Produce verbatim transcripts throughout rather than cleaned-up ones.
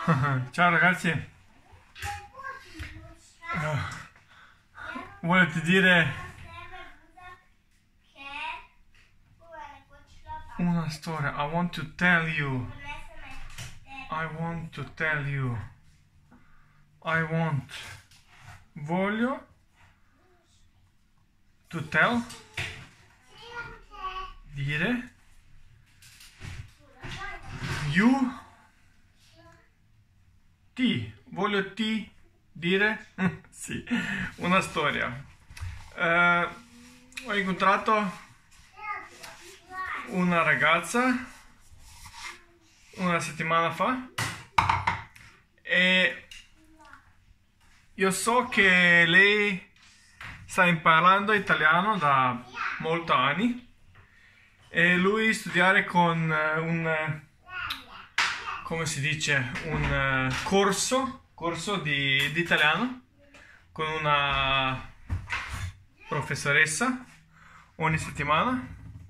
Ciao ragazzi, uh, volete dire una storia? I want to tell you. I want to tell you. I want. Voglio. To tell. Dire. You. Ti. Voglio ti dire. Sì, una storia. Uh, ho incontrato una ragazza una settimana fa e io so che lei sta imparando italiano da molti anni e lui studiare con un, come si dice, un corso, corso di, di italiano con una professoressa ogni settimana.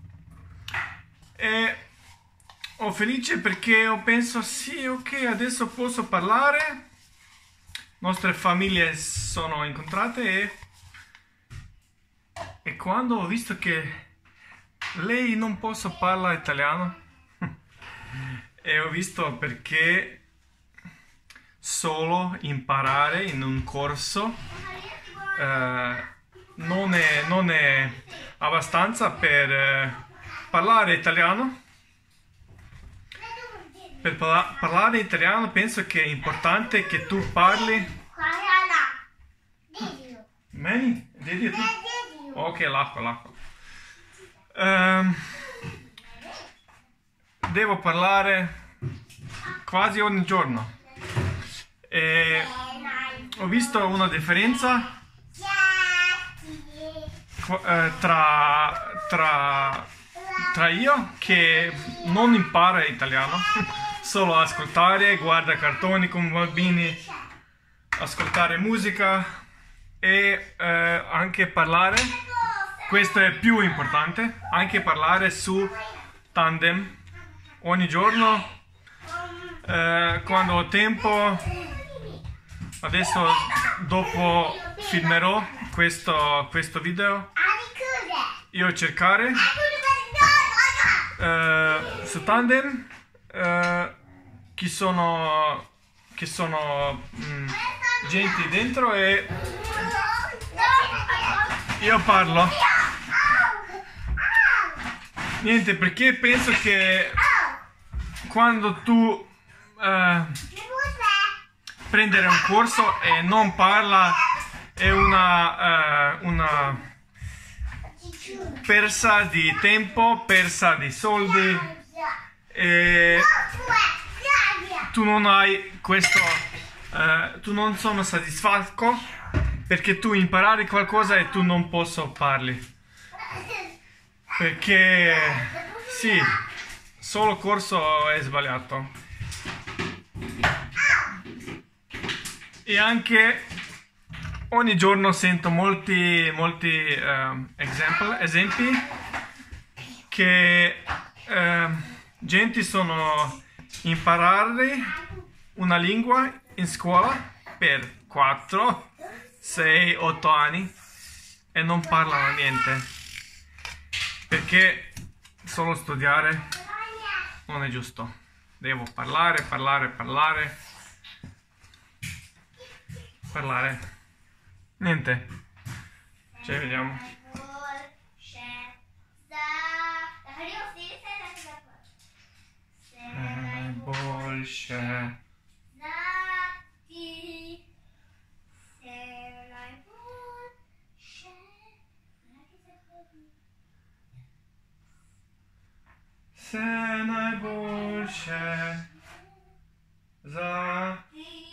E ho felice perché ho pensato sì, ok, adesso posso parlare, nostre famiglie sono incontrate e, e quando ho visto che lei non posso parlare italiano e ho visto perché solo imparare in un corso eh, non, è, non è abbastanza per eh, parlare italiano. Per parla parlare italiano penso che è importante che tu parli. Meni? Dedi tu? Ok, l'acqua, l'acqua. Um, devo parlare quasi ogni giorno. E ho visto una differenza tra, tra, tra io che non impara italiano, solo ascoltare, guarda cartoni con bambini, ascoltare musica e eh, anche parlare, questo è più importante, anche parlare su tandem ogni giorno, eh, quando ho tempo. Adesso dopo filmerò questo, questo video, io cercare uh, su tandem uh, chi sono, chi sono um, gente dentro e io parlo. Niente, perché penso che quando tu uh, prendere un corso e non parla è una, uh, una persa di tempo, persa di soldi e tu non hai questo, uh, tu non sono soddisfatto perché tu imparare qualcosa e tu non posso parli perché sì, solo corso è sbagliato. E anche ogni giorno sento molti, molti uh, example, esempi che uh, gente sono imparare una lingua in scuola per quattro, sei, otto anni e non parlano niente perché solo studiare non è giusto, devo parlare, parlare, parlare parlare. Niente. Ci vediamo. Najbolsze. Se najbolsze za...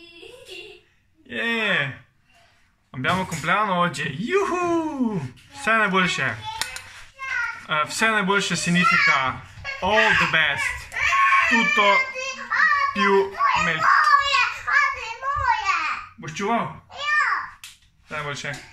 Yeah! Abbiamo compleanno oggi! Yuhu! Все найбільше. Uh, все найбільше significa all the best. Tutto più meglio. Будеш чував? Все найбільше.